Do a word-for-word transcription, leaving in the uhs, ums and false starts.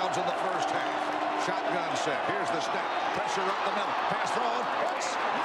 touchdowns in the first half. Shotgun set. Here's the snap. Pressure up the middle. Pass thrown. It's